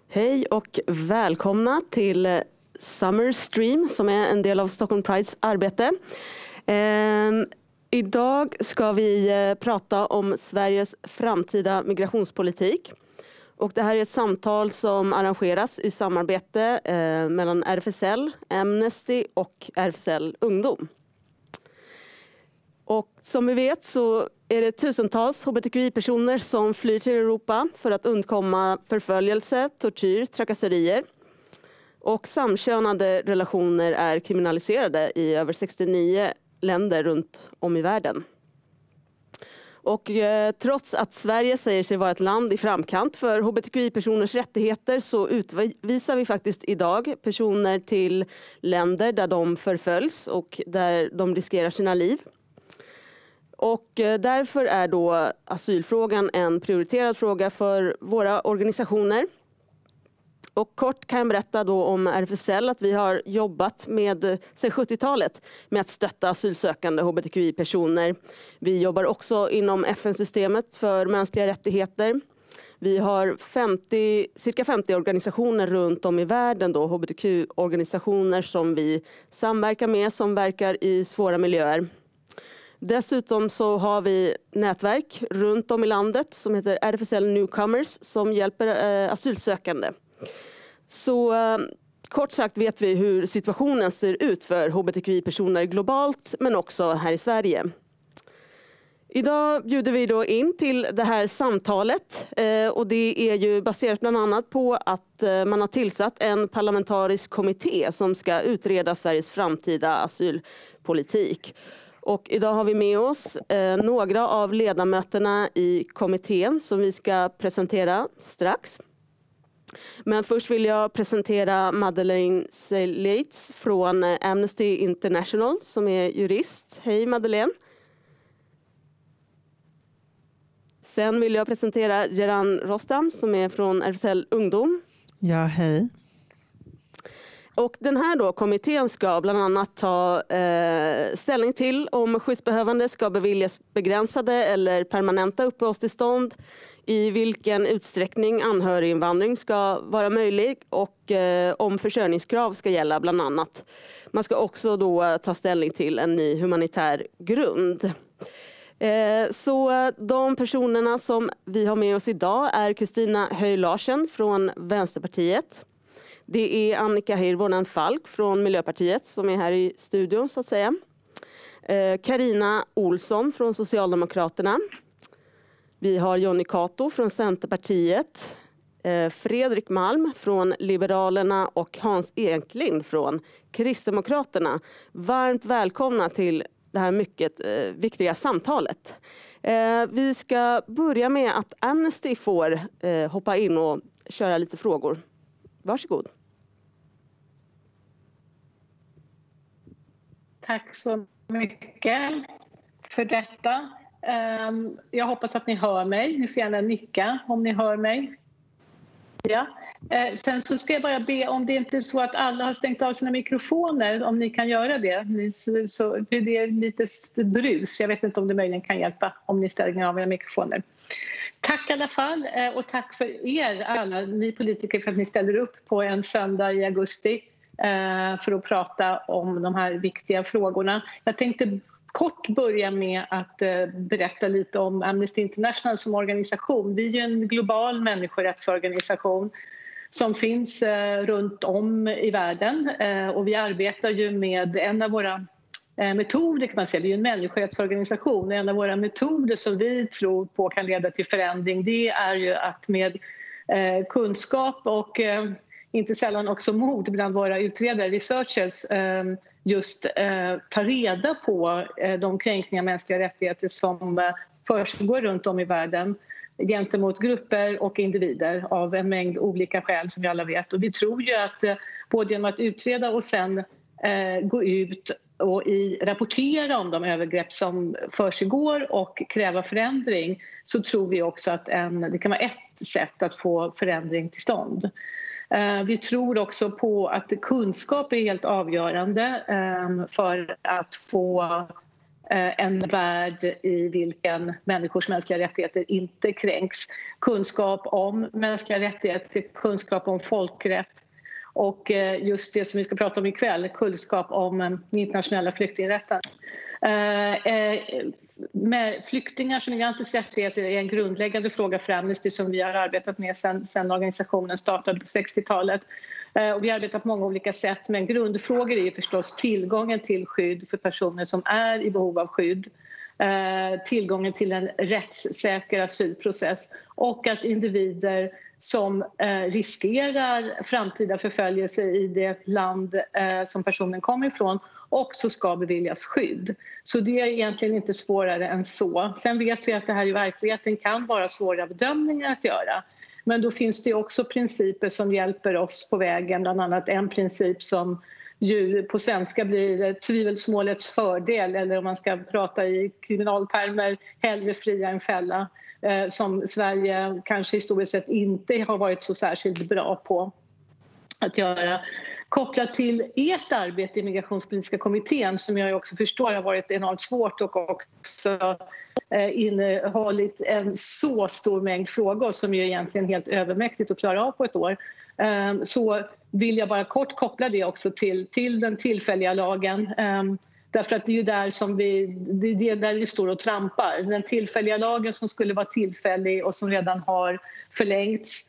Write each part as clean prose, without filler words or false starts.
Hej och välkomna till Summer Stream som är en del av Stockholm Prides arbete. Idag ska vi prata om Sveriges framtida migrationspolitik. Och det här är ett samtal som arrangeras i samarbete mellan RFSL, Amnesty och RFSL Ungdom. Och som vi vet så är det tusentals hbtqi-personer som flyr till Europa för att undkomma förföljelse, tortyr, trakasserier. Och samkönade relationer är kriminaliserade i över 69 länder runt om i världen. Och trots att Sverige säger sig vara ett land i framkant för hbtqi-personers rättigheter så utvisar vi faktiskt idag personer till länder där de förföljs och där de riskerar sina liv. Och därför är då asylfrågan en prioriterad fråga för våra organisationer. Och kort kan jag berätta då om RFSL att vi har jobbat sedan 70-talet med att stötta asylsökande hbtqi-personer. Vi jobbar också inom FN-systemet för mänskliga rättigheter. Vi har cirka 50 organisationer runt om i världen, då, hbtq-organisationer som vi samverkar med som verkar i svåra miljöer. Dessutom så har vi nätverk runt om i landet som heter RFSL Newcomers som hjälper asylsökande. Så kort sagt vet vi hur situationen ser ut för hbtqi-personer globalt men också här i Sverige. Idag bjuder vi då in till det här samtalet och det är ju baserat bland annat på att man har tillsatt en parlamentarisk kommitté som ska utreda Sveriges framtida asylpolitik. Och idag har vi med oss några av ledamöterna i kommittén som vi ska presentera strax. Men först vill jag presentera Madeleine Seilitz från Amnesty International som är jurist. Hej Madeleine. Sen vill jag presentera Geran Rostam som är från RFSL Ungdom. Ja, hej. Och den här då, kommittén ska bland annat ta ställning till om skyddsbehövande ska beviljas begränsade eller permanenta uppehållstillstånd, i vilken utsträckning anhöriginvandring ska vara möjlig och om försörjningskrav ska gälla bland annat. Man ska också då ta ställning till en ny humanitär grund. Så de personerna som vi har med oss idag är Kristina Höj Larsen från Vänsterpartiet. Det är Annika Hirvonen Falk från Miljöpartiet som är här i studion så att säga. Carina Olsson från Socialdemokraterna. Vi har Jonny Cato från Centerpartiet. Fredrik Malm från Liberalerna och Hans Eklind från Kristdemokraterna. Varmt välkomna till det här mycket viktiga samtalet. Vi ska börja med att Amnesty får hoppa in och köra lite frågor. Varsågod. Tack så mycket för detta. Jag hoppas att ni hör mig. Ni får gärna nicka om ni hör mig. Ja. Sen så ska jag bara be om det inte är så att alla har stängt av sina mikrofoner, om ni kan göra det. Det är lite brus. Jag vet inte om det möjligen kan hjälpa om ni stänger av era mikrofoner. Tack i alla fall och tack för er alla, ni politiker, för att ni ställer upp på en söndag i augusti för att prata om de här viktiga frågorna. Jag tänkte kort börja med att berätta lite om Amnesty International som organisation. Vi är ju en global människorättsorganisation som finns runt om i världen och vi arbetar ju med en av våra metoder kan man säga. Vi är en människorättsorganisation. En av våra metoder som vi tror på kan leda till förändring, det är ju att med kunskap och inte sällan också mod bland våra utredare, researchers, just ta reda på de kränkningar av mänskliga rättigheter som försiggår runt om i världen gentemot grupper och individer av en mängd olika skäl som vi alla vet. Och vi tror ju att både genom att utreda och sen gå ut och rapportera om de övergrepp som försiggår och kräva förändring, så tror vi också att det kan vara ett sätt att få förändring till stånd. Vi tror också på att kunskap är helt avgörande för att få en värld i vilken människors mänskliga rättigheter inte kränks. Kunskap om mänskliga rättigheter, kunskap om folkrätt och just det som vi ska prata om ikväll, kunskap om den internationella flyktingrätten. Med flyktingars och migranters rättigheter är en grundläggande fråga för Amnesty som vi har arbetat med sedan organisationen startade på 60-talet. Och vi arbetar på många olika sätt, men grundfrågor är förstås tillgången till skydd för personer som är i behov av skydd, tillgången till en rättssäker asylprocess och att individer som riskerar framtida förföljelse i det land som personen kommer ifrån också ska beviljas skydd. Så det är egentligen inte svårare än så. Sen vet vi att det här i verkligheten kan vara svåra bedömningar att göra. Men då finns det också principer som hjälper oss på vägen, bland annat en princip som ju på svenska blir tvivelsmålets fördel, eller om man ska prata i kriminaltermer, hellre fria än fälla, som Sverige kanske historiskt sett inte har varit så särskilt bra på att göra. Kopplat till ert arbete i Migrationspolitiska kommittén, som jag också förstår har varit enormt svårt och också innehållit en så stor mängd frågor som är egentligen helt övermäktigt att klara av på ett år, så vill jag bara kort koppla det också till den tillfälliga lagen. Därför att det är ju där som vi står och trampar. Den tillfälliga lagen som skulle vara tillfällig och som redan har förlängts.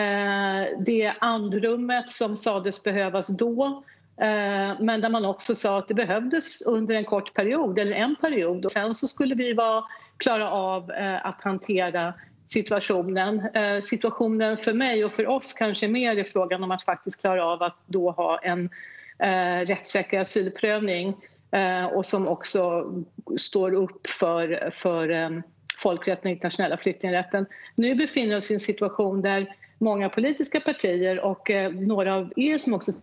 Det andrummet som sades behövas då, men där man också sa att det behövdes under en kort period eller en period. Och sen så skulle vi vara klara av att hantera situationen. Situationen för mig och för oss kanske mer är frågan om att faktiskt klara av att då ha en rättssäker asylprövning och som också står upp för folkrätten och internationella flyktingrätten. Nu befinner vi oss i en situation där många politiska partier och några av er som också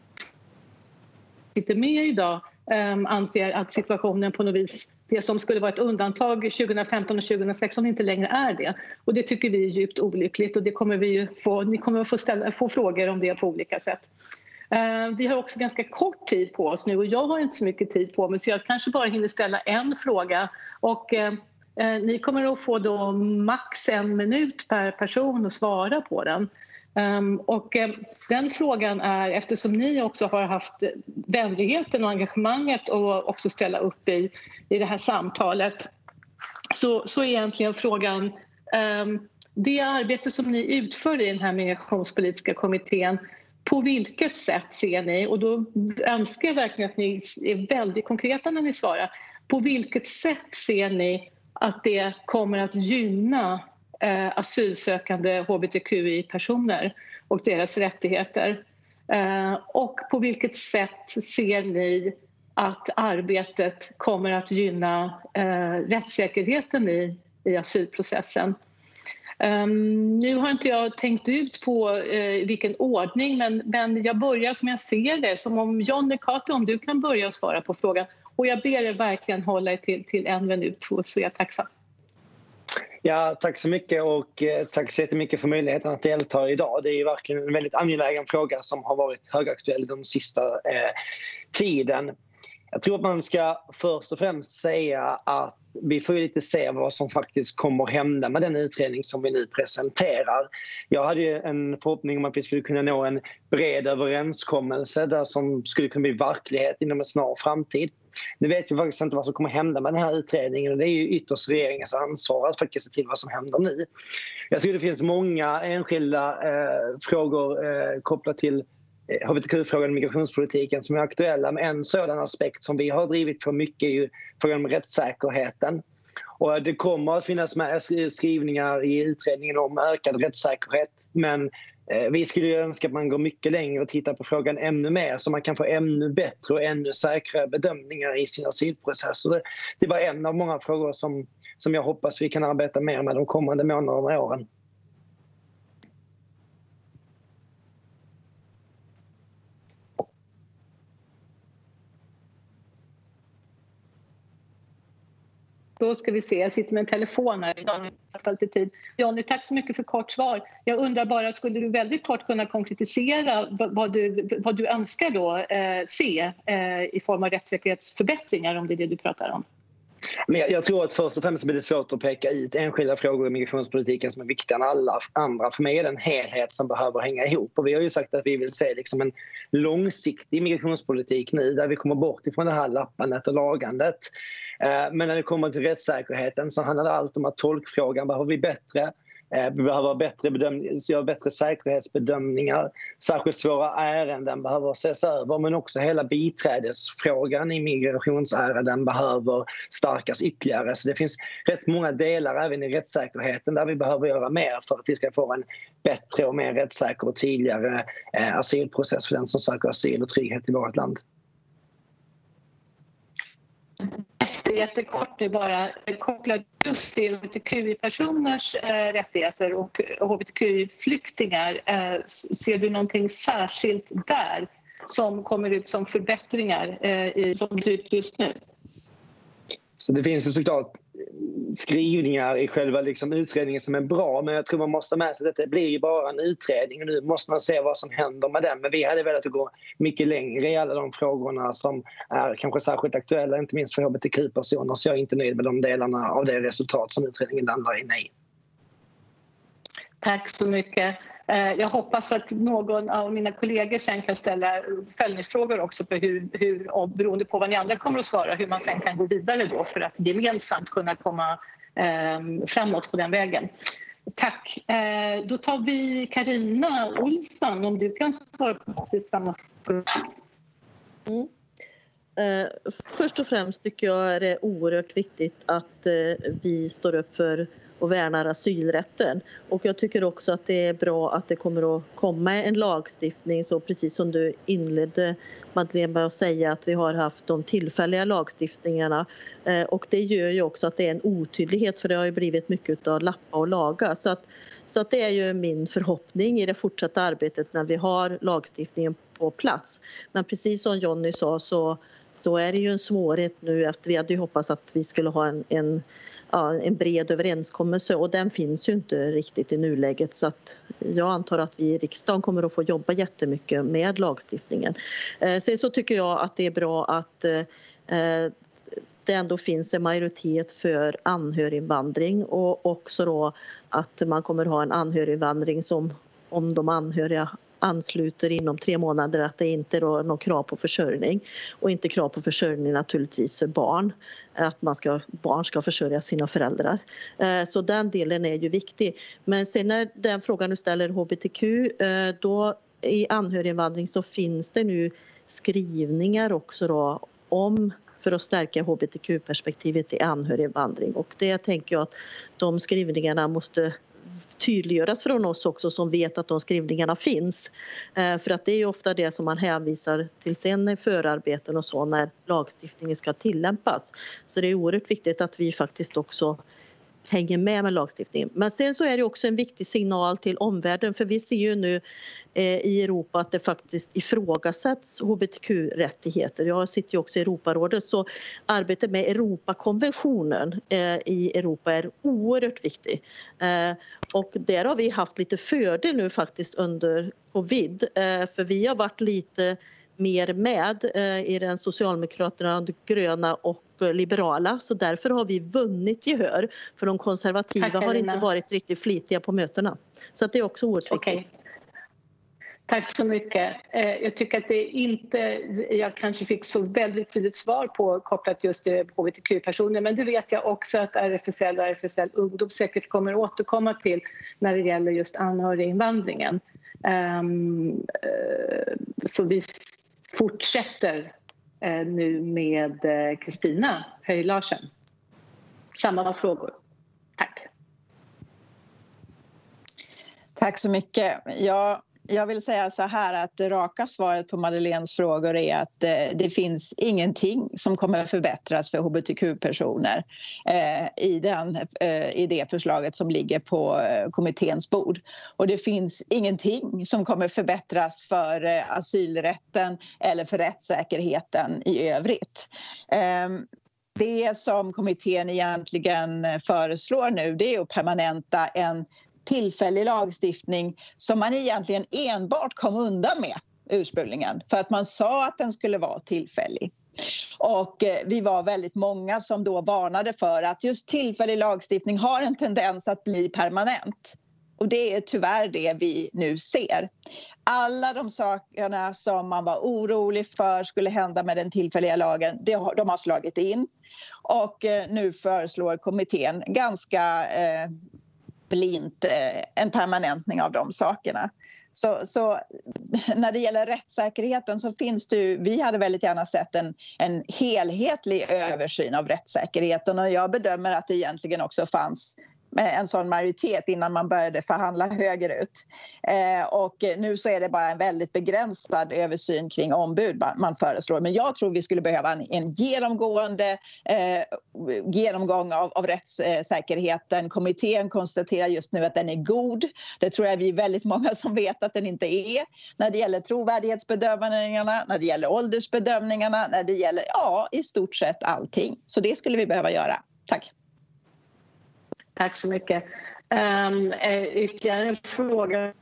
sitter med idag anser att situationen på något vis, det som skulle vara ett undantag 2015 och 2016 inte längre är det. Och det tycker vi är djupt olyckligt och det kommer ni kommer att få frågor om det på olika sätt. Vi har också ganska kort tid på oss nu och jag har inte så mycket tid på mig så jag kanske bara hinner ställa en fråga. Och ni kommer att få då max 1 minut per person att svara på den. Och den frågan är, eftersom ni också har haft vänligheten och engagemanget och också ställa upp i det här samtalet, så är egentligen frågan, det arbete som ni utför i den här migrationspolitiska kommittén, på vilket sätt ser ni, och då önskar jag verkligen att ni är väldigt konkreta när ni svarar, på vilket sätt ser ni att det kommer att gynna asylsökande hbtqi-personer och deras rättigheter? Och på vilket sätt ser ni att arbetet kommer att gynna rättssäkerheten i asylprocessen? Nu har inte jag tänkt ut på vilken ordning, men jag börjar som jag ser det, som om Johnny Cato, om du kan börja svara på frågan. Och jag ber er verkligen hålla er till 1 minut, så är jag tacksam. Ja, tack så mycket och tack så jättemycket för möjligheten att delta idag. Det är ju verkligen en väldigt angelägen fråga som har varit högaktuell de sista tiden. Jag tror att man ska först och främst säga att vi får lite se vad som faktiskt kommer hända med den utredning som vi nu presenterar. Jag hade en förhoppning om att vi skulle kunna nå en bred överenskommelse där som skulle kunna bli verklighet inom en snar framtid. Nu vet vi faktiskt inte vad som kommer hända med den här utredningen och det är ju ytterst regeringens ansvar att faktiskt se till vad som händer nu. Jag tror det finns många enskilda frågor kopplat till hbtq-frågan och migrationspolitiken som är aktuella, men en sådan aspekt som vi har drivit på mycket är ju frågan om rättssäkerheten. Och det kommer att finnas med skrivningar i utredningen om ökad rättssäkerhet, men vi skulle önska att man går mycket längre och tittar på frågan ännu mer så man kan få ännu bättre och ännu säkrare bedömningar i sin asylprocess. Det var en av många frågor som jag hoppas vi kan arbeta mer med de kommande månaderna och åren. Då ska vi se, jag sitter med en telefon här. Johnny, tack så mycket för kort svar. Jag undrar bara, skulle du väldigt kort kunna konkretisera vad du önskar då se i form av rättssäkerhetsförbättringar, om det är det du pratar om? Men jag tror att först och främst blir det svårt att peka ut enskilda frågor i migrationspolitiken som är viktigare än alla andra. För mig är det en helhet som behöver hänga ihop. Och vi har ju sagt att vi vill se liksom en långsiktig migrationspolitik nu där vi kommer bort ifrån det här lappandet och lagandet. Men när det kommer till rättssäkerheten så handlar det allt om att tolkfrågan behöver bli bättre. Vi behöver göra bättre säkerhetsbedömningar. Särskilt svåra ärenden behöver ses över, men också hela biträdesfrågan i migrationsärenden behöver stärkas ytterligare. Så det finns rätt många delar även i rättssäkerheten där vi behöver göra mer för att vi ska få en bättre och mer rättssäker och tydligare asylprocess för den som söker asyl och trygghet i vårt land. Jättekort, det är bara kopplat just till hbtqi-personers rättigheter och hbtqi-flyktingar. Ser du någonting särskilt där som kommer ut som förbättringar som ser ut just nu? Så det finns ju såklart skrivningar i själva liksom utredningen som är bra, men jag tror man måste med sig att det blir ju bara en utredning och nu måste man se vad som händer med den. Men vi hade velat gå mycket längre i alla de frågorna som är kanske särskilt aktuella, inte minst för hbtq-personer, så jag är inte nöjd med de delarna av det resultat som utredningen landar i. Nej. Tack så mycket. Jag hoppas att någon av mina kollegor sen kan ställa följdfrågor också på hur beroende på vad ni andra kommer att svara, hur man sen kan gå vidare då för att gemensamt kunna komma framåt på den vägen. Tack. Då tar vi Carina Olsson, om du kan svara på samma fråga. Först och främst tycker jag det är oerhört viktigt att vi står upp för och värnar asylrätten. Och jag tycker också att det är bra att det kommer att komma en lagstiftning, så precis som du inledde, Madeleine, med att säga att vi har haft de tillfälliga lagstiftningarna. Och det gör ju också att det är en otydlighet, för det har ju blivit mycket av lappa och laga. Så att det är ju min förhoppning i det fortsatta arbetet när vi har lagstiftningen på plats. Men precis som Johnny sa så är det ju en svårighet nu, efter vi hade ju hoppats att vi skulle ha en bred överenskommelse, och den finns ju inte riktigt i nuläget, så att jag antar att vi i riksdagen kommer att få jobba jättemycket med lagstiftningen. Sen så tycker jag att det är bra att det ändå finns en majoritet för anhöriginvandring, och också då att man kommer att ha en anhöriginvandring som, om de anhöriga ansluter inom 3 månader, att det inte är något krav på försörjning, och inte krav på försörjning naturligtvis för barn, att barn ska försörja sina föräldrar. Så den delen är ju viktig. Men sen när den frågan du ställer hbtq, då i anhöriginvandring så finns det nu skrivningar också då om för att stärka hbtq-perspektivet i anhöriginvandring, och det tänker jag att de skrivningarna måste tydliggöras från oss också, som vet att de skrivningarna finns. För att det är ju ofta det som man hänvisar till sen i förarbeten och så, när lagstiftningen ska tillämpas. Så det är oerhört viktigt att vi faktiskt också hänger med lagstiftningen. Men sen så är det också en viktig signal till omvärlden, för vi ser ju nu i Europa att det faktiskt ifrågasätts hbtq-rättigheter. Jag sitter ju också i Europarådet, så arbetet med Europakonventionen i Europa är oerhört viktigt. Och där har vi haft lite fördel nu faktiskt under covid, för vi har varit lite mer med i den Socialdemokraterna, gröna och liberala, så därför har vi vunnit gehör, för de konservativa har inte varit riktigt flitiga på mötena. Så att det är också oerhört viktigt. Tack så mycket. Jag tycker att jag kanske fick så väldigt tydligt svar på kopplat just till hbtq-personer, men det vet jag också att RFSL och RFSL Ungdom säkert kommer återkomma till när det gäller just anhöriginvandringen. Så vi fortsätter nu med Kristina Höj Larsen. Samma frågor. Tack. Tack så mycket. Jag vill säga så här att det raka svaret på Madeleines frågor är att det finns ingenting som kommer förbättras för hbtq-personer i det förslaget som ligger på kommitténs bord. Och det finns ingenting som kommer förbättras för asylrätten eller för rättssäkerheten i övrigt. Det som kommittén egentligen föreslår nu, det är att permanenta en tillfällig lagstiftning som man egentligen enbart kom undan med ursprungligen, för att man sa att den skulle vara tillfällig. Och vi var väldigt många som då varnade för att just tillfällig lagstiftning har en tendens att bli permanent. Och det är tyvärr det vi nu ser. Alla de sakerna som man var orolig för skulle hända med den tillfälliga lagen, de har slagit in. Och nu föreslår kommittén ganska blint en permanentning av de sakerna. Så när det gäller rättssäkerheten så finns det vi hade väldigt gärna sett en helhetlig översyn av rättssäkerheten, och jag bedömer att det egentligen också fanns en sån majoritet innan man började förhandla högerut. Och nu så är det bara en väldigt begränsad översyn kring ombud man föreslår. Men jag tror vi skulle behöva en genomgående genomgång av rättssäkerheten. Kommittén konstaterar just nu att den är god. Det tror jag vi är väldigt många som vet att den inte är. När det gäller trovärdighetsbedömningarna, när det gäller åldersbedömningarna, när det gäller i stort sett allting. Så det skulle vi behöva göra. Tack. Tack så mycket. Ytterligare en fråga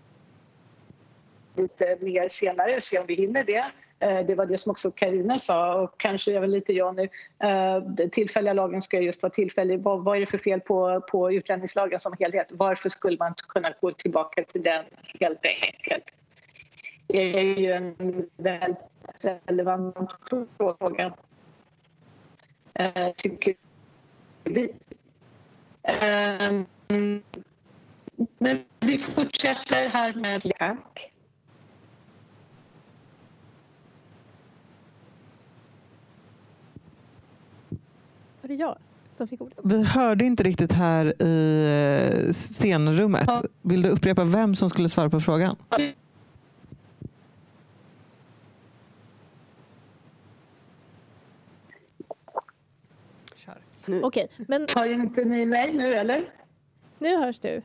lite mer senare, se om vi hinner det. Det var det som också Carina sa, och kanske även lite jag nu. Tillfälliga lagen ska just vara tillfällig. Vad är det för fel på utlänningslagen som helhet? Varför skulle man inte kunna gå tillbaka till den helt enkelt? Det är ju en väldigt relevant fråga. Tycker vi. Men vi fortsätter här med tack. Var det jag som fick ordet? Vi hörde inte riktigt här i scenrummet. Ja. Vill du upprepa vem som skulle svara på frågan? Okej, men har inte ni mig nu eller? Nu hörs du.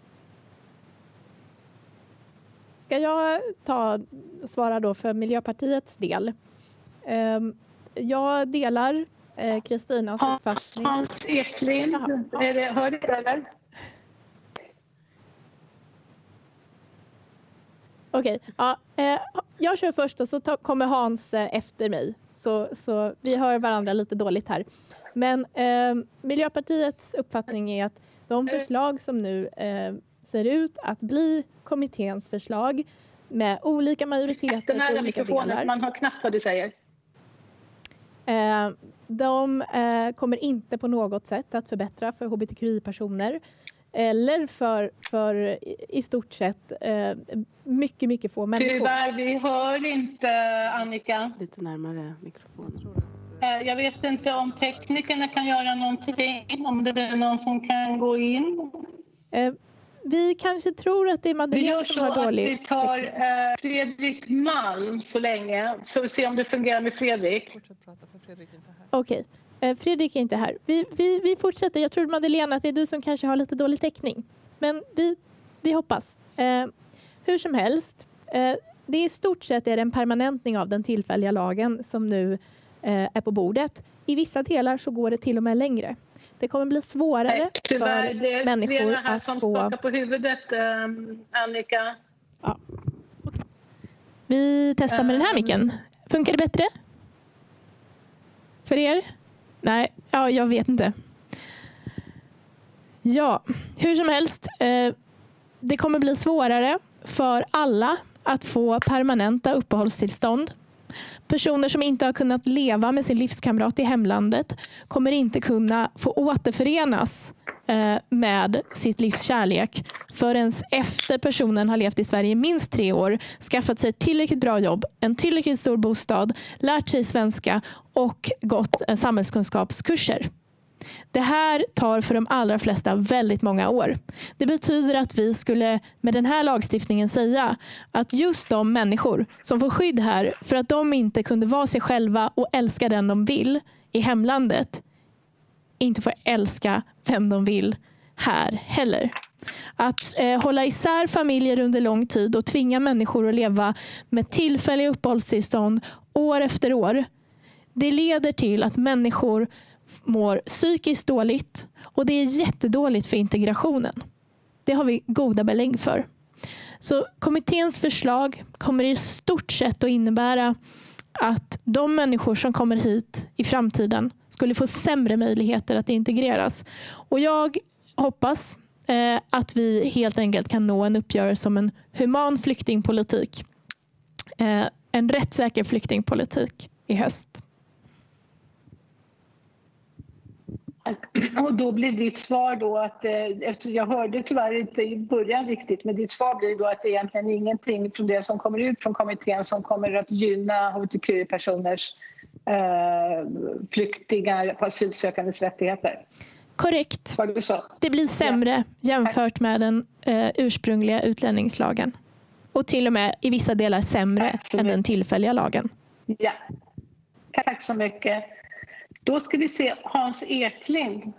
Ska jag svara då för Miljöpartiets del? Jag delar Kristinas uppfattning. Hans Eklind, hör du det eller? Okej, jag kör först och så kommer Hans efter mig. Så vi hör varandra lite dåligt här. Men Miljöpartiets uppfattning är att de förslag som nu ser ut att bli kommitténs förslag med olika majoriteter på olika delar. Man har knappt vad du säger. De kommer inte på något sätt att förbättra för hbtqi-personer eller för i stort sett mycket få människor. Tyvärr, vi hör inte Annika. Lite närmare mikrofonen. Jag vet inte om teknikerna kan göra någonting, om det är någon som kan gå in. Vi kanske tror att det är Madeleine som har dålig teknik. Vi tar Fredrik Malm så länge, så vi ser om det fungerar med Fredrik. Fortsätt prata för Fredrik är inte här. Okej, Fredrik är inte här. Vi fortsätter. Jag tror Madeleine att det är du som kanske har lite dålig täckning. Men vi hoppas. Hur som helst, det är i stort sett är en permanentning av den tillfälliga lagen som nu är på bordet. I vissa delar så går det till och med längre. Det kommer bli svårare för människor här att som få... skakar på huvudet, Annika. Ja. Okay. Vi testar med den här micken. Funkar det bättre? För er? Nej, jag vet inte. Ja, hur som helst. Det kommer bli svårare för alla att få permanenta uppehållstillstånd. Personer som inte har kunnat leva med sin livskamrat i hemlandet kommer inte kunna få återförenas med sitt livs kärlek förrän efter personen har levt i Sverige i minst 3 år, skaffat sig ett tillräckligt bra jobb, en tillräckligt stor bostad, lärt sig svenska och gått samhällskunskapskurser. Det här tar för de allra flesta väldigt många år. Det betyder att vi skulle med den här lagstiftningen säga att just de människor som får skydd här för att de inte kunde vara sig själva och älska den de vill i hemlandet inte får älska vem de vill här heller. Att hålla isär familjer under lång tid och tvinga människor att leva med tillfälliga uppehållstillstånd år efter år, det leder till att människor mår psykiskt dåligt och det är jättedåligt för integrationen. Det har vi goda belägg för. Så kommitténs förslag kommer i stort sett att innebära att de människor som kommer hit i framtiden skulle få sämre möjligheter att integreras. Och jag hoppas att vi helt enkelt kan nå en uppgörelse om en human flyktingpolitik. En rättssäker flyktingpolitik i höst. Och då blir ditt svar då att, eftersom jag hörde tyvärr inte i början riktigt, men ditt svar blir då att det egentligen ingenting från det som kommer ut från kommittén som kommer att gynna hbtq-personers flyktingar på asylsökandes rättigheter. Korrekt. Vad du sa. Det blir sämre jämfört med den ursprungliga utlänningslagen. Och till och med i vissa delar sämre än den tillfälliga lagen. Ja. Tack så mycket. Då ska vi se Hans Eklind.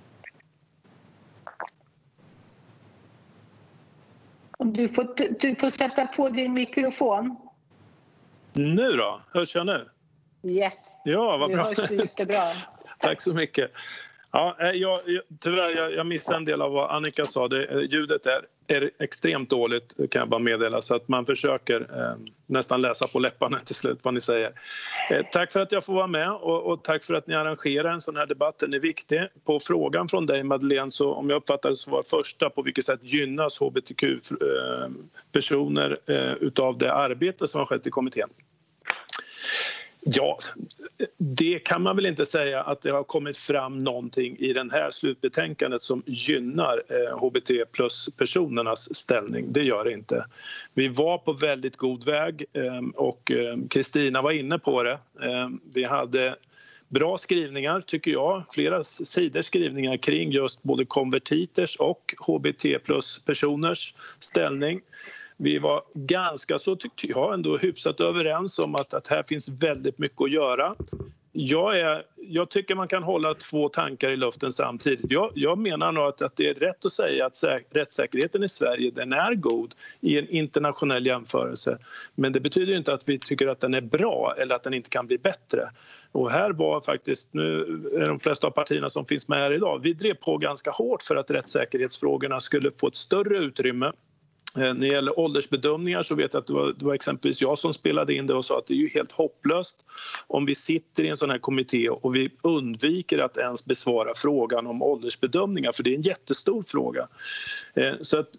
Du får sätta på din mikrofon. Nu då? Hörs jag nu? Yeah. Ja, vad bra. Hörs jättebra. Tack så mycket. Ja, jag missade en del av vad Annika sa. Ljudet är extremt dåligt, kan jag bara meddela. Så att man försöker nästan läsa på läpparna till slut vad ni säger. Tack för att jag får vara med och tack för att ni arrangerar en sån här debatt. Den är viktig. På frågan från dig, Madeleine, så om jag uppfattar det så var första på vilket sätt gynnas hbtq-personer utav det arbete som har skett i kommittén. Ja, det kan man väl inte säga att det har kommit fram någonting i den här slutbetänkandet som gynnar HBT plus personernas ställning. Det gör det inte. Vi var på väldigt god väg och Kristina var inne på det. Vi hade bra skrivningar tycker jag, flera sidor skrivningar kring just både konvertiters och HBT plus personers ställning. Vi var ganska så, tyckte jag, ändå hyfsat överens om att här finns väldigt mycket att göra. Jag tycker man kan hålla två tankar i luften samtidigt. Jag menar nog att det är rätt att säga att rättssäkerheten i Sverige den är god i en internationell jämförelse. Men det betyder inte att vi tycker att den är bra eller att den inte kan bli bättre. Och här var faktiskt, nu är de flesta av partierna som finns med här idag, vi drev på ganska hårt för att rättssäkerhetsfrågorna skulle få ett större utrymme. När det gäller åldersbedömningar så vet jag att det var exempelvis jag som spelade in det och sa att det är ju helt hopplöst om vi sitter i en sån här kommitté och vi undviker att ens besvara frågan om åldersbedömningar, för det är en jättestor fråga. Så att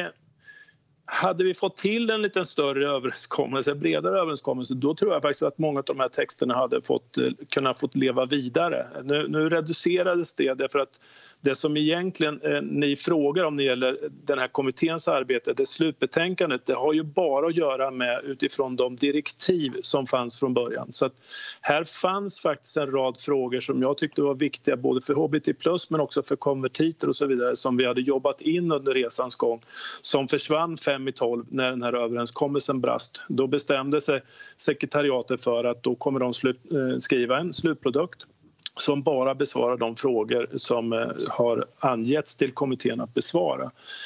hade vi fått till en lite större överenskommelse, bredare överenskommelse, då tror jag faktiskt att många av de här texterna hade kunnat fått leva vidare. Nu reducerades det därför att det som egentligen ni frågar om när det gäller den här kommitténs arbete, det slutbetänkandet, det har ju bara att göra med utifrån de direktiv som fanns från början. Så att här fanns faktiskt en rad frågor som jag tyckte var viktiga både för HBT+ men också för konvertiter och så vidare som vi hade jobbat in under resans gång som försvann 5/12 när den här överenskommelsen brast. Då bestämde sig sekretariatet för att då kommer de skriva en slutprodukt som bara besvarar de frågor som har angetts till kommittén att besvara.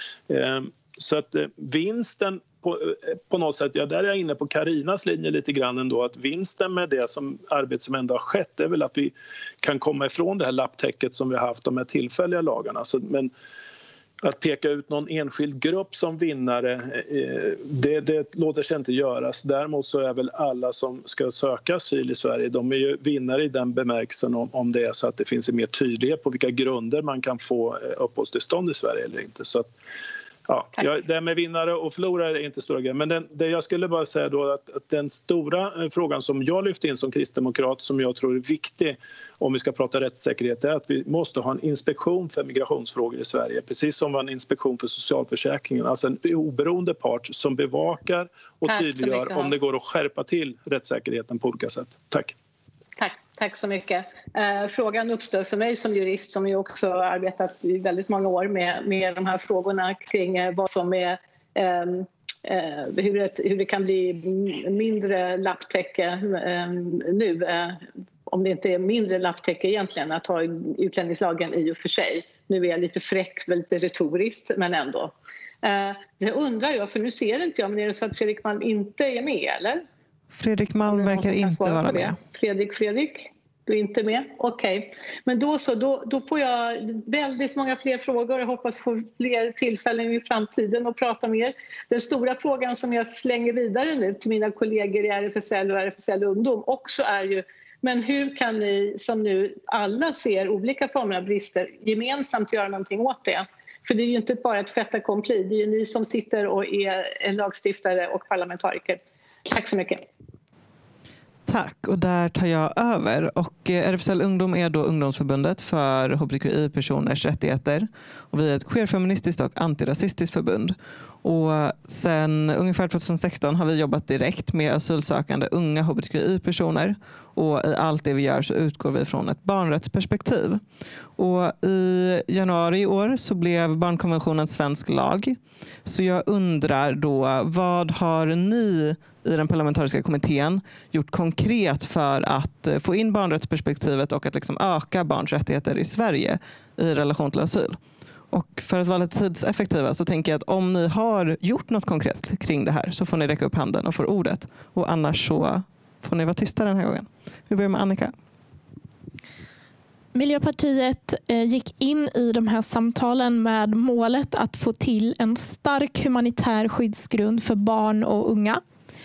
Så att vinsten på något sätt, där är jag inne på Karinas linje lite grann ändå, att vinsten med det arbete som ändå har skett är väl att vi kan komma ifrån det här lapptäcket som vi har haft de här tillfälliga lagarna. Men att peka ut någon enskild grupp som vinnare, det låter sig inte göras. Däremot så är väl alla som ska söka asyl i Sverige, de är ju vinnare i den bemärkelsen om det är så att det finns en mer tydlighet på vilka grunder man kan få uppehållstillstånd i Sverige eller inte. Så att, ja, det med vinnare och förlorare är inte stora grejer. Men det jag skulle bara säga då att den stora frågan som jag lyfte in som kristdemokrat som jag tror är viktig om vi ska prata rättssäkerhet är att vi måste ha en inspektion för migrationsfrågor i Sverige. Precis som en inspektion för socialförsäkringen. Alltså en oberoende part som bevakar och tydliggör om det går att skärpa till rättssäkerheten på olika sätt. Tack. Tack så mycket. Frågan uppstår för mig som jurist som ju också har arbetat i väldigt många år med de här frågorna kring vad som är hur det kan bli mindre lapptäcke nu. Om det inte är mindre lapptäcke egentligen att ha utlänningslagen i och för sig. Nu är jag lite fräck, lite retoriskt, men ändå. Det undrar jag, för nu ser inte jag, men är det så att Fredrik Malm inte är med, eller? Fredrik Malm verkar inte vara med. Fredrik? Du är inte med? Okej. Men då får jag väldigt många fler frågor. Jag hoppas få fler tillfällen i framtiden att prata med er. Den stora frågan som jag slänger vidare nu till mina kollegor i RFSL och RFSL Ungdom också är ju, men hur kan ni som nu alla ser olika former av brister gemensamt göra någonting åt det? För det är ju inte bara ett fait accompli, det är ju ni som sitter och är lagstiftare och parlamentariker. Tack så mycket. Tack, och där tar jag över. Och RFSL Ungdom är då ungdomsförbundet för hbtqi-personers rättigheter. Och vi är ett queerfeministiskt och antirasistiskt förbund. Och sen ungefär 2016 har vi jobbat direkt med asylsökande unga hbtqi-personer. Och i allt det vi gör så utgår vi från ett barnrättsperspektiv. Och i januari i år så blev barnkonventionen svensk lag. Så jag undrar då, vad har ni i den parlamentariska kommittén gjort konkret för att få in barnrättsperspektivet och att liksom öka barns rättigheter i Sverige i relation till asyl? Och för att vara lite tidseffektiva så tänker jag att om ni har gjort något konkret kring det här så får ni räcka upp handen och få ordet. Och annars så får ni vara tysta den här gången. Vi börjar med Annika. Miljöpartiet gick in i de här samtalen med målet att få till en stark humanitär skyddsgrund för barn och unga.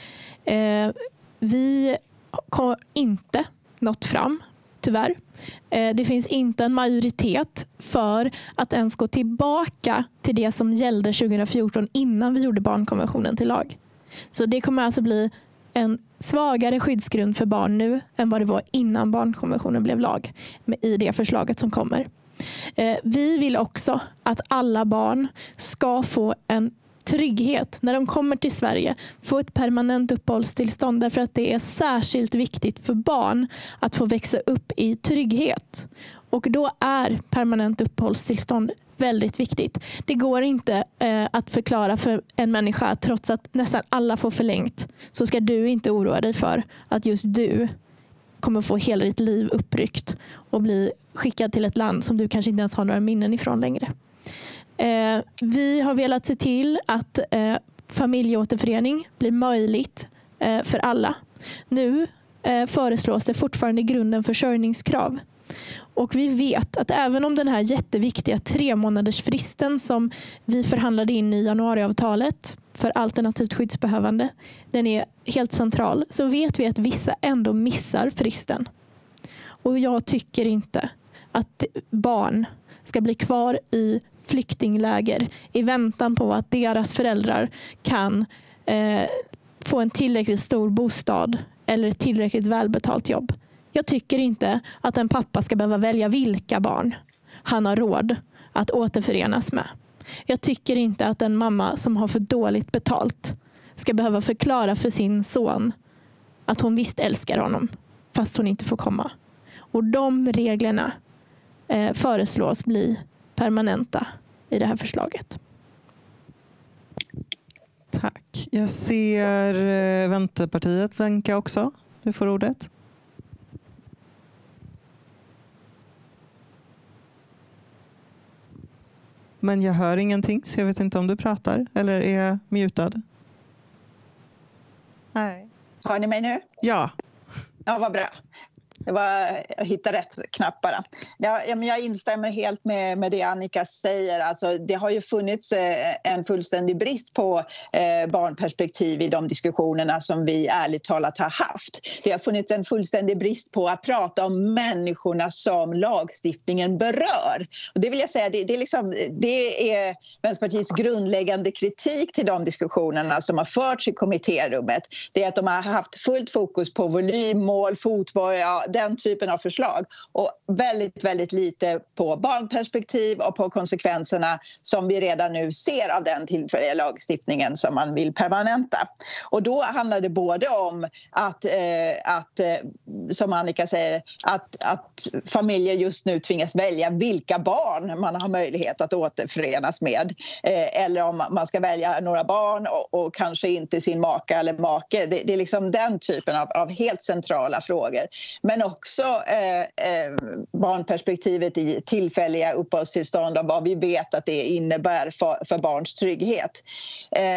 Vi har inte nått fram, tyvärr. Det finns inte en majoritet för att ens gå tillbaka till det som gällde 2014 innan vi gjorde barnkonventionen till lag. Så det kommer alltså bli en svagare skyddsgrund för barn nu än vad det var innan barnkonventionen blev lag i det förslaget som kommer. Vi vill också att alla barn ska få en trygghet när de kommer till Sverige, få ett permanent uppehållstillstånd, därför att det är särskilt viktigt för barn att få växa upp i trygghet. Och då är permanent uppehållstillstånd väldigt viktigt. Det går inte att förklara för en människa att trots att nästan alla får förlängt så ska du inte oroa dig för att just du kommer få hela ditt liv uppryckt och bli skickad till ett land som du kanske inte ens har några minnen ifrån längre. Vi har velat se till att familjeåterförening blir möjligt för alla. Nu föreslås det fortfarande i grunden försörjningskrav. Och vi vet att även om den här jätteviktiga 3-månadersfristen som vi förhandlade in i januariavtalet för alternativt skyddsbehövande, den är helt central, så vet vi att vissa ändå missar fristen. Och jag tycker inte att barn ska bli kvar i flyktingläger i väntan på att deras föräldrar kan få en tillräckligt stor bostad eller ett tillräckligt välbetalt jobb. Jag tycker inte att en pappa ska behöva välja vilka barn han har råd att återförenas med. Jag tycker inte att en mamma som har för dåligt betalt ska behöva förklara för sin son att hon visst älskar honom fast hon inte får komma. Och de reglerna föreslås bli permanenta i det här förslaget. Tack. Jag ser Vänsterpartiet Venka också. Du får ordet. Men jag hör ingenting så jag vet inte om du pratar eller är mutad. Nej. Hör ni mig nu? Ja. Ja, vad bra. Det var att hitta rätt knapp bara. Jag instämmer helt med det Annika säger. Alltså, det har ju funnits en fullständig brist på barnperspektiv i de diskussionerna som vi ärligt talat har haft. Det har funnits en fullständig brist på att prata om människorna som lagstiftningen berör. Och det vill jag säga, det är Vänsterpartiets grundläggande kritik till de diskussionerna som har förts i kommitterummet. Det är att de har haft fullt fokus på volymmål, fotboll, den typen av förslag och väldigt, väldigt lite på barnperspektiv och på konsekvenserna som vi redan nu ser av den tillfälliga lagstiftningen som man vill permanenta. Och då handlar det både om att som Annika säger, att familjer just nu tvingas välja vilka barn man har möjlighet att återförenas med. Eller om man ska välja några barn och kanske inte sin maka eller make. Det är liksom den typen av helt centrala frågor. Men också barnperspektivet i tillfälliga uppehållstillstånd och vad vi vet att det innebär för barns trygghet.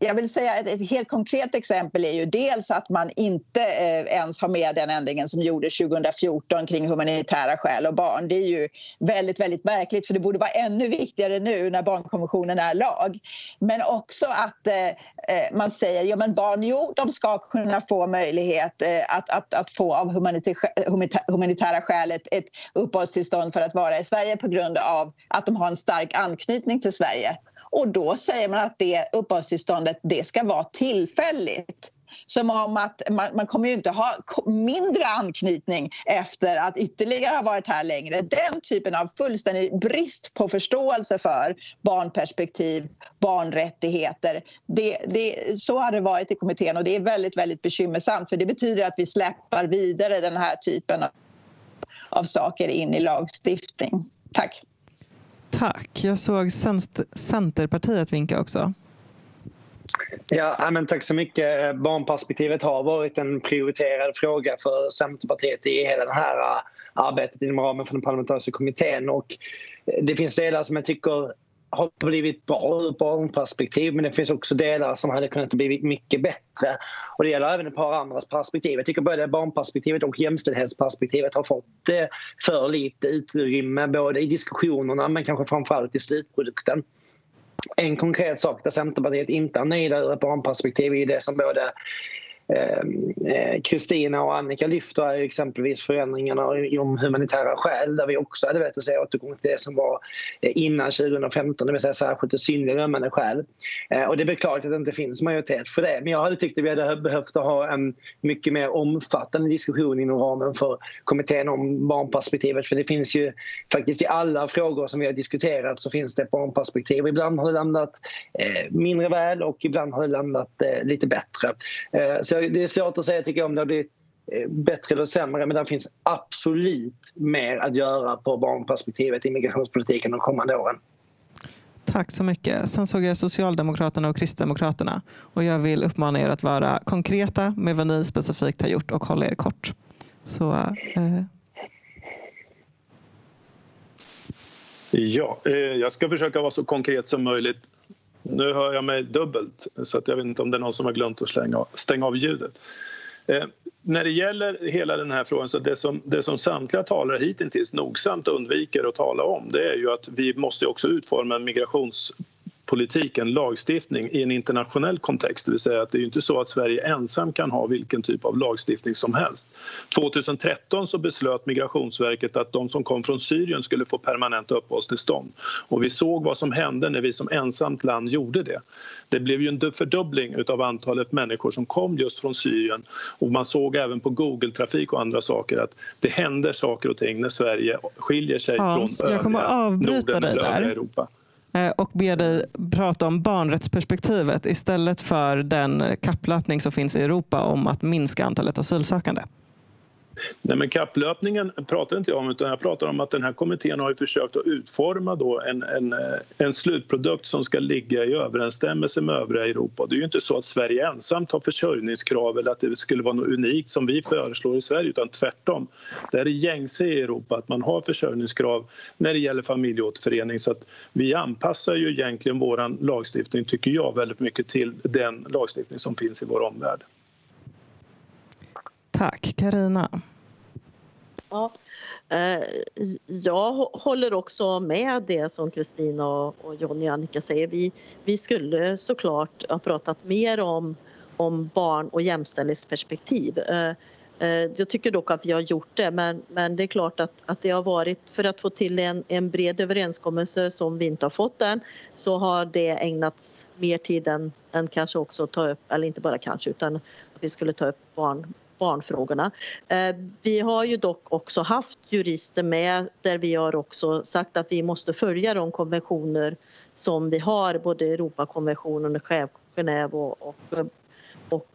Jag vill säga ett helt konkret exempel är ju dels att man inte ens har med den ändringen som gjordes 2014 kring humanitära skäl och barn. Det är ju väldigt, väldigt märkligt, för det borde vara ännu viktigare nu när barnkonventionen är lag. Men också att man säger, ja men barn, de ska kunna få möjlighet att få av humanitära skäl ett uppehållstillstånd för att vara i Sverige på grund av att de har en stark anknytning till Sverige. Och då säger man att det uppehållstillståndet, det ska vara tillfälligt. Som om att man kommer ju inte ha mindre anknytning efter att ytterligare ha varit här längre. Den typen av fullständig brist på förståelse för barnperspektiv, barnrättigheter. Så har det varit i kommittén, och det är väldigt, väldigt bekymmersamt. För det betyder att vi släpper vidare den här typen av saker in i lagstiftning. Tack. Tack. Jag såg Centerpartiet vinka också. Ja, men tack så mycket. Barnperspektivet har varit en prioriterad fråga för Centerpartiet i hela det här arbetet inom ramen för den parlamentariska kommittén. Och det finns delar som jag tycker har blivit bra ur barnperspektiv, men det finns också delar som hade kunnat bli mycket bättre. Och det gäller även ett par andras perspektiv. Jag tycker både barnperspektivet och jämställdhetsperspektivet har fått för lite utrymme både i diskussionerna men kanske framförallt i slutprodukten. En konkret sak där Centerpartiet inte är nöjda ur ett barnperspektiv är det som både Kristina och Annika lyfter är exempelvis förändringarna om humanitära skäl, där vi också hade velat se återgång till det som var innan 2015, det vill säga särskilt och synnerligen ömmande skäl. Och det är beklagligt att det inte finns majoritet för det, men jag hade tyckt att vi hade behövt ha en mycket mer omfattande diskussion inom ramen för kommittén om barnperspektivet, för det finns ju faktiskt i alla frågor som vi har diskuterat så finns det ett barnperspektiv. Ibland har det landat mindre väl och ibland har det landat lite bättre. Så det är svårt att säga tycker jag om det har blivit bättre eller sämre, men det finns absolut mer att göra på barnperspektivet i migrationspolitiken de kommande åren. Tack så mycket. Sen såg jag Socialdemokraterna och Kristdemokraterna, och jag vill uppmana er att vara konkreta med vad ni specifikt har gjort och hålla er kort. Så, Ja, jag ska försöka vara så konkret som möjligt. Nu hör jag mig dubbelt, så att jag vet inte om det är någon som har glömt att stänga av ljudet. När det gäller hela den här frågan, så det som samtliga talare hittills nogsamt undviker att tala om, det är ju att vi måste också utforma en migrationspolitik, en lagstiftning i en internationell kontext. Det vill säga att det är ju inte så att Sverige ensam kan ha vilken typ av lagstiftning som helst. 2013 så beslöt Migrationsverket att de som kom från Syrien skulle få permanent uppehållstillstånd. Och vi såg vad som hände när vi som ensamt land gjorde det. Det blev ju en fördubbling av antalet människor som kom just från Syrien. Och man såg även på Google-trafik och andra saker att det händer saker och ting när Sverige skiljer sig från Norden eller Europa. Och ber dig prata om barnrättsperspektivet istället för den kapplöpning som finns i Europa om att minska antalet asylsökande. Nej, men kapplöpningen pratar inte jag om, utan jag pratar om att den här kommittén har ju försökt att utforma då en slutprodukt som ska ligga i överensstämmelse med övriga Europa. Det är ju inte så att Sverige ensamt har försörjningskrav eller att det skulle vara något unikt som vi föreslår i Sverige, utan tvärtom. Det är gängse i Europa att man har försörjningskrav när det gäller familjeåterförening, så att vi anpassar ju egentligen våran lagstiftning, tycker jag, väldigt mycket till den lagstiftning som finns i vår omvärld. Tack. Carina. Ja, jag håller också med det som Kristina och Jonny och Annika säger. Vi skulle såklart ha pratat mer om barn- och jämställdhetsperspektiv. Jag tycker dock att vi har gjort det, men det är klart att det har varit för att få till en bred överenskommelse som vi inte har fått än, så har det ägnats mer tid än kanske också ta upp, eller inte bara kanske, utan att vi skulle ta upp barnfrågorna. Vi har ju dock också haft jurister med där vi har också sagt att vi måste följa de konventioner som vi har, både Europakonventionen, Genève och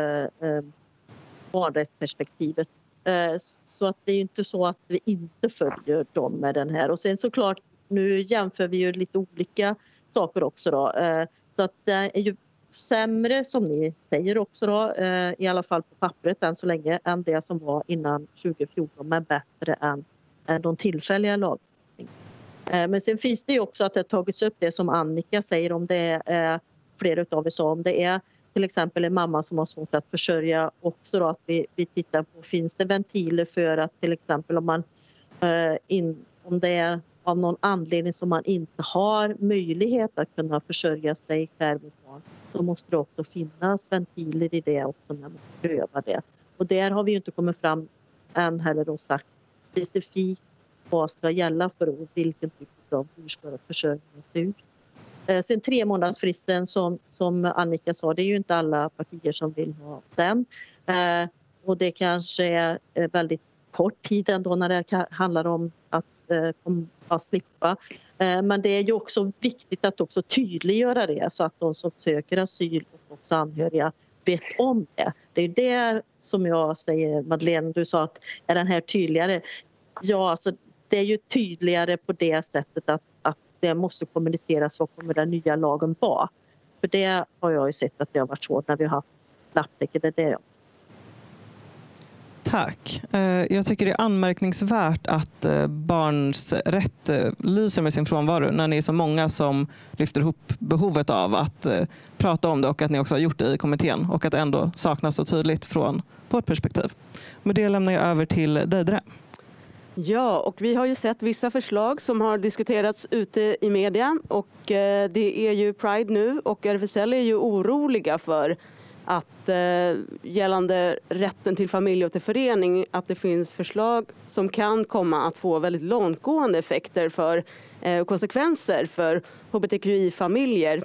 barnrättsperspektivet. Så att det är ju inte så att vi inte följer dem med den här. Och sen såklart, nu jämför vi ju lite olika saker också då. Så att det är ju sämre, som ni säger också då, i alla fall på pappret än så länge, än det som var innan 2014, men bättre än de tillfälliga lagstiftningarna. Men sen finns det ju också att det har tagits upp det som Annika säger, om det är flera av er sa, om det är till exempel en mamma som har svårt att försörja, också då att vi tittar på, finns det ventiler för att till exempel om det är av någon anledning som man inte har möjlighet att kunna försörja sig själv och barn, så måste det också finnas ventiler i det också när man prövar det. Och där har vi ju inte kommit fram än heller och sagt specifikt vad ska gälla för och vilken typ av hur ska försörjningen se ut. Sen 3-månadersfristen som Annika sa, det är ju inte alla partier som vill ha den. Och det kanske är väldigt kort tid ändå när det handlar om att slippa. Men det är ju också viktigt att också tydliggöra det så att de som söker asyl och också anhöriga vet om det. Det är det som jag säger, Madeleine, du sa att är den här tydligare? Ja, alltså det är ju tydligare på det sättet att det måste kommuniceras vad kommer den nya lagen vara. För det har jag ju sett att det har varit svårt när vi har haft lapptäcke. Tack. Jag tycker det är anmärkningsvärt att barns rätt lyser med sin frånvaro när ni är så många som lyfter ihop behovet av att prata om det och att ni också har gjort det i kommittén och att det ändå saknas så tydligt från vårt perspektiv. Med det lämnar jag över till Deidre. Ja, och vi har ju sett vissa förslag som har diskuterats ute i media och det är ju Pride nu och RFSL är ju oroliga för att gällande rätten till familjeåterförening att det finns förslag som kan komma att få väldigt långtgående effekter för konsekvenser för hbtqi-familjer.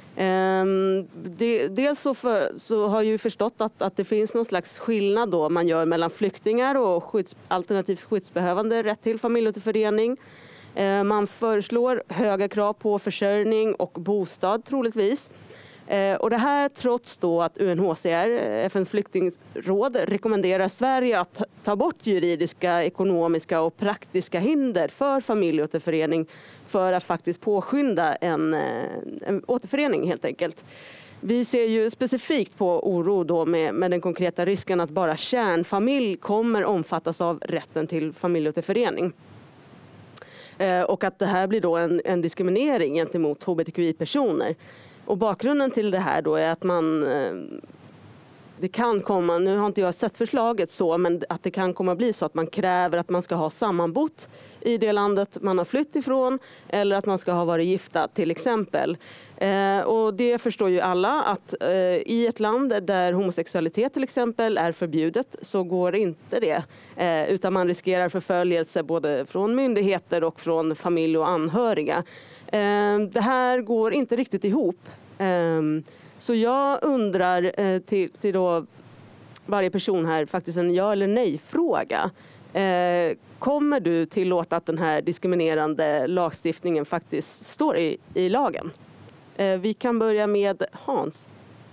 Dels så har ju förstått att det finns någon slags skillnad då man gör mellan flyktingar och alternativt skyddsbehövande rätt till familjeåterförening. Man föreslår höga krav på försörjning och bostad troligtvis. Och det här trots då att UNHCR, FNs flyktingråd, rekommenderar Sverige att ta bort juridiska, ekonomiska och praktiska hinder för familjeåterförening för att faktiskt påskynda en återförening helt enkelt. Vi ser ju specifikt på oro då med den konkreta risken att bara kärnfamilj kommer omfattas av rätten till familjeåterförening. Och att det här blir då en diskriminering gentemot hbtqi-personer. Och bakgrunden till det här då är att det kan komma, nu har inte jag sett förslaget så, men att det kan komma bli så att man kräver att man ska ha sammanbott i det landet man har flytt ifrån eller att man ska ha varit gifta till exempel. Och det förstår ju alla att i ett land där homosexualitet till exempel är förbjudet så går inte det. Utan man riskerar förföljelse både från myndigheter och från familj och anhöriga. Det här går inte riktigt ihop. Så jag undrar till då varje person här faktiskt en ja eller nej-fråga. Kommer du tillåta att den här diskriminerande lagstiftningen faktiskt står i lagen? Vi kan börja med Hans.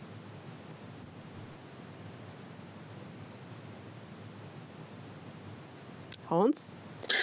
Hans?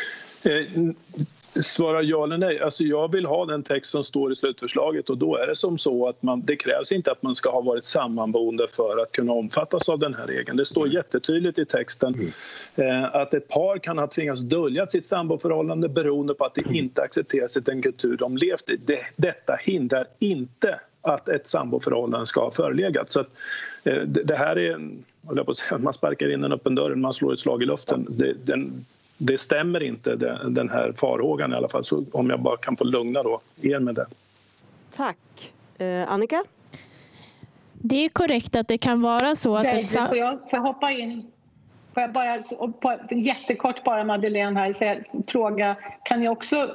Svara ja eller nej. Alltså jag vill ha den text som står i slutförslaget och då är det som så att det krävs inte att man ska ha varit sammanboende för att kunna omfattas av den här regeln. Det står jättetydligt i texten att ett par kan ha tvingats dölja sitt samboförhållande beroende på att det inte accepteras i den kultur de levt i. Detta hindrar inte att ett samboförhållande ska ha förelegat. Så att, det här är, man sparkar in en öppen dörr, man slår ett slag i luften. Det stämmer inte den här farhågan i alla fall. Så om jag bara kan få lugna då er med det. Tack. Annika? Det är korrekt att det kan vara så att... Får jag hoppa in? Får jag bara jättekort bara Madeleine här fråga. Kan ni också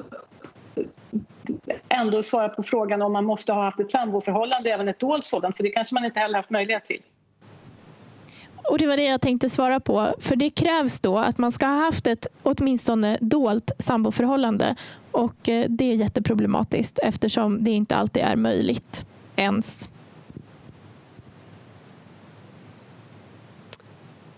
ändå svara på frågan om man måste ha haft ett samboförhållande, även ett dolt sådant? För det kanske man inte heller haft möjlighet till. Och det var det jag tänkte svara på. För det krävs då att man ska ha haft ett åtminstone dolt samboförhållande. Och det är jätteproblematiskt eftersom det inte alltid är möjligt ens.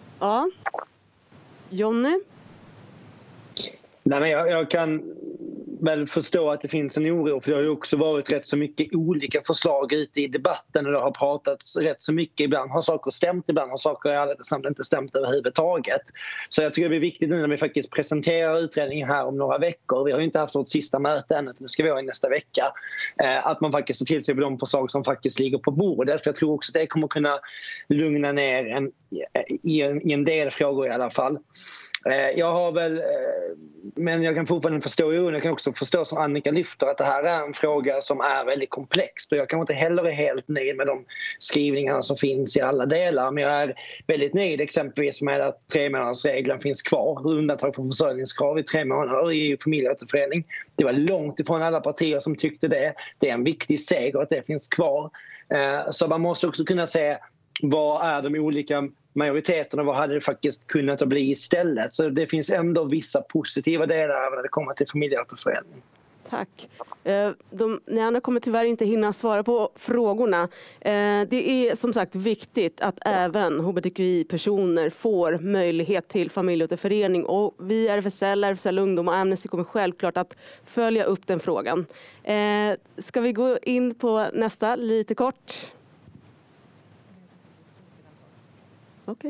Ja. Jonny? Nej, men jag kan väl förstå att det finns en oro, för det har ju också varit rätt så mycket olika förslag ute i debatten och det har pratats rätt så mycket. Ibland har saker stämt, ibland har saker i ärlighetens inte stämt överhuvudtaget. Så jag tycker det är viktigt nu när vi faktiskt presenterar utredningen här om några veckor. Vi har ju inte haft vårt sista möte än, det ska vi ha i nästa vecka. Att man faktiskt tar till sig på de förslag som faktiskt ligger på bordet. För jag tror också att det kommer kunna lugna ner i en del frågor i alla fall. Men jag kan fortfarande förstå oron. Jag kan också förstå som Annika lyfter att det här är en fråga som är väldigt komplex. Och jag kan inte heller är helt nöjd med de skrivningarna som finns i alla delar. Men jag är väldigt nöjd exempelvis med att 3-månadersregeln finns kvar. Undantag från försörjningskrav i 3 månader i familjeåterförening. Det var långt ifrån alla partier som tyckte det. Det är en viktig seger att det finns kvar. Så man måste också kunna se vad är de olika majoriteterna, vad hade det faktiskt kunnat att bli istället. Så det finns ändå vissa positiva delar när det kommer till familjeåterförening. Tack. Ni andra kommer tyvärr inte hinna svara på frågorna. Det är som sagt viktigt att även hbtqi-personer får möjlighet till familjeåterförening. Och vi RFSL Ungdom och Amnesty kommer självklart att följa upp den frågan. Ska vi gå in på nästa lite kort? Okay.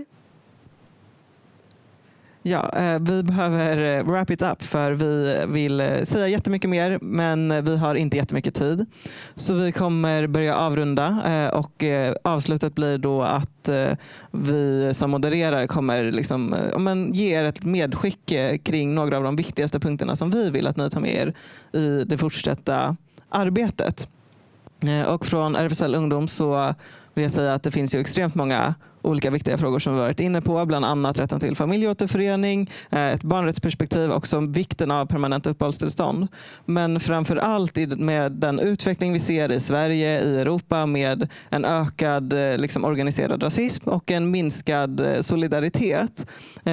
Ja, vi behöver wrap it up för vi vill säga jättemycket mer men vi har inte jättemycket tid. Så vi kommer börja avrunda och avslutet blir då att vi som modererar kommer ge er ett medskick kring några av de viktigaste punkterna som vi vill att ni tar med er i det fortsatta arbetet. Och från RFSL Ungdom så vill jag säga att det finns ju extremt många olika viktiga frågor som vi varit inne på, bland annat rätten till familjeåterförening, ett barnrättsperspektiv och också vikten av permanenta uppehållstillstånd. Men framför allt med den utveckling vi ser i Sverige, i Europa med en ökad organiserad rasism och en minskad solidaritet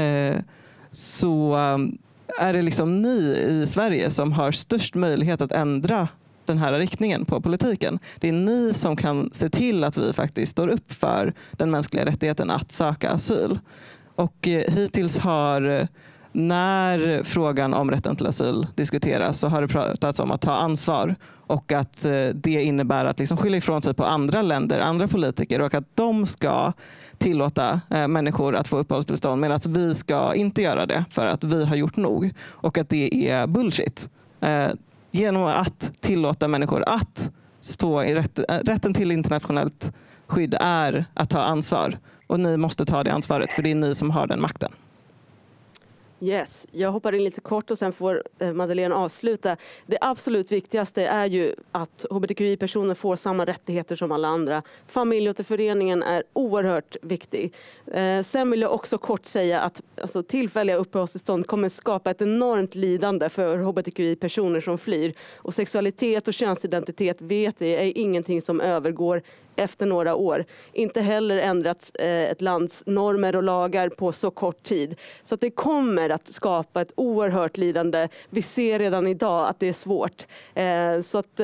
så är det ni i Sverige som har störst möjlighet att ändra den här riktningen på politiken. Det är ni som kan se till att vi faktiskt står upp för den mänskliga rättigheten att söka asyl. Och hittills har, när frågan om rätten till asyl diskuteras, så har det pratats om att ta ansvar och att det innebär att skylla ifrån sig på andra länder, andra politiker och att de ska tillåta människor att få uppehållstillstånd medan vi ska inte göra det för att vi har gjort nog och att det är bullshit. Genom att tillåta människor att få rätten till internationellt skydd är att ta ansvar. Och ni måste ta det ansvaret för det är ni som har den makten. Yes, jag hoppar in lite kort och sen får Madeleine avsluta. Det absolut viktigaste är ju att hbtqi-personer får samma rättigheter som alla andra. Familjeåterföreningen är oerhört viktig. Sen vill jag också kort säga att tillfälliga uppehållstillstånd kommer skapa ett enormt lidande för hbtqi-personer som flyr. Och sexualitet och könsidentitet vet vi är ingenting som övergår efter några år. Inte heller ändrats ett lands normer och lagar på så kort tid. Så att det kommer att skapa ett oerhört lidande. Vi ser redan idag att det är svårt. Så att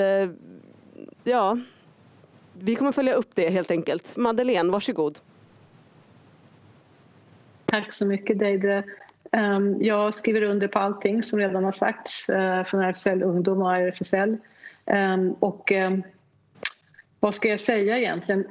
vi kommer följa upp det helt enkelt. Madeleine, varsågod. Tack så mycket Deidre. Jag skriver under på allting som redan har sagts från RFSL Ungdom och RFSL. Vad ska jag säga egentligen?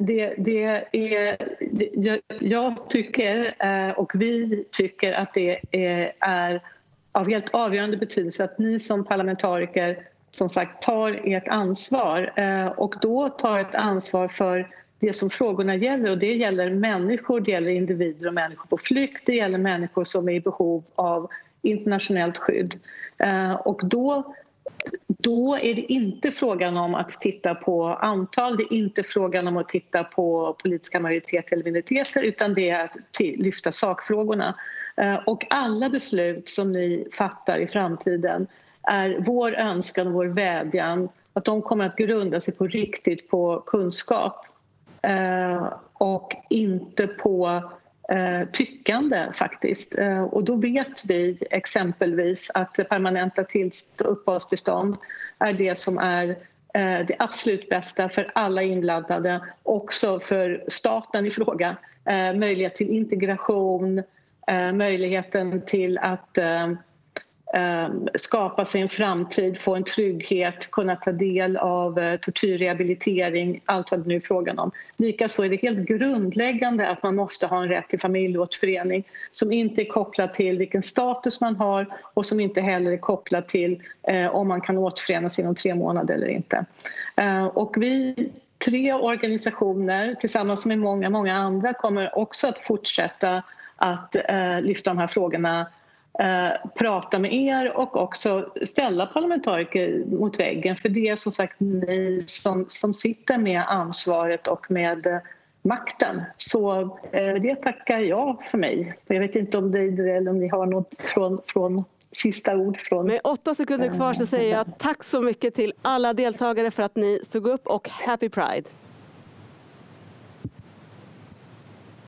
Jag tycker och vi tycker att det är av helt avgörande betydelse att ni som parlamentariker som sagt tar ert ansvar och då tar ett ansvar för det som frågorna gäller och det gäller människor, det gäller individer och människor på flykt, det gäller människor som är i behov av internationellt skydd och då är det inte frågan om att titta på antal, det är inte frågan om att titta på politiska majoriteter eller minoriteter utan det är att lyfta sakfrågorna. Och alla beslut som ni fattar i framtiden är vår önskan och vår vädjan att de kommer att grunda sig på riktigt på kunskap och inte på tyckande faktiskt. Och då vet vi exempelvis att permanenta uppehållstillstånd är det som är det absolut bästa för alla inblandade, också för staten i fråga. Möjlighet till integration, möjligheten till att skapa sig en framtid, få en trygghet, kunna ta del av tortyrrehabilitering, allt vad det nu är frågan om. Likaså är det helt grundläggande att man måste ha en rätt till familjeåterförening som inte är kopplad till vilken status man har och som inte heller är kopplad till om man kan återförenas inom 3 månader eller inte. Och vi 3 organisationer tillsammans med många andra kommer också att fortsätta att lyfta de här frågorna, prata med er och också ställa parlamentariker mot väggen. För det är som sagt ni som sitter med ansvaret och med makten. Så det tackar jag för mig. Jag vet inte om det eller om ni har något från sista ord. Med 8 sekunder kvar så säger jag tack så mycket till alla deltagare för att ni stod upp och Happy Pride!